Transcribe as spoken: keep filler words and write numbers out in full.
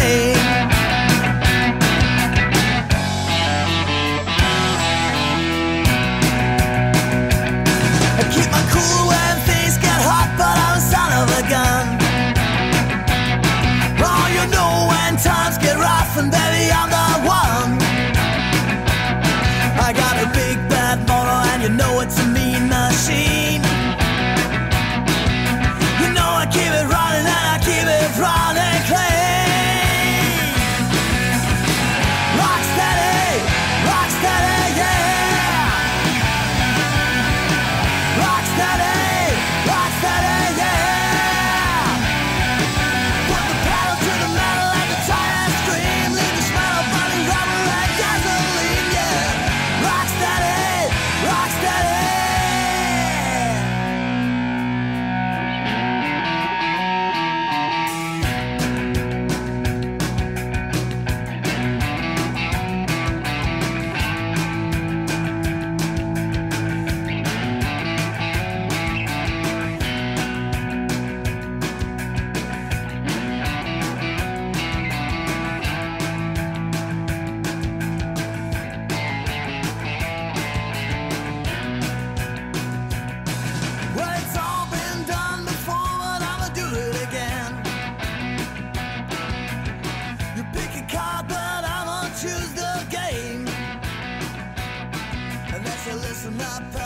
game. I keep my cool when things get hot, but I'm a son of a gun. Oh, you know when times get rough, and baby, I'm the one. I got a big bad motor, and you know it's a mean machine. You know I keep it running, and I keep it running clean. Rock steady, rock steady, yeah. Rock steady, rock steady, yeah. Put the pedal to the metal and the tires scream. Leave the smell of burning rubber and gasoline, yeah. Rock steady, rock steady. Well, it's all been done before, but I'ma do it again. You pick a card, but I'ma choose the game. Unless you listen up.